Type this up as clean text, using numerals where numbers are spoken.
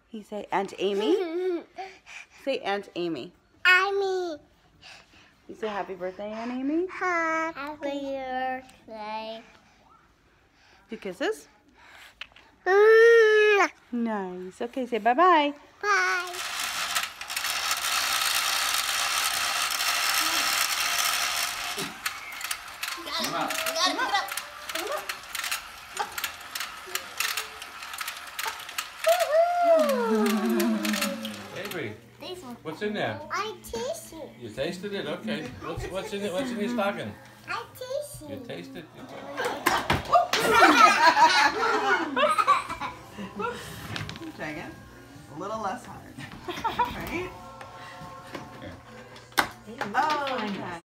He say Aunt Amy. Say Aunt Amy. Amy. You say happy birthday, Aunt Amy. Happy birthday. Do kisses? Bye. Nice. Okay, say bye-bye. Bye. Avery, what's in there? I taste it. You tasted it? Okay. What's in it? What's in your stocking? I taste it. You tasted it? Try again. A little less hard. Right? Oh, okay.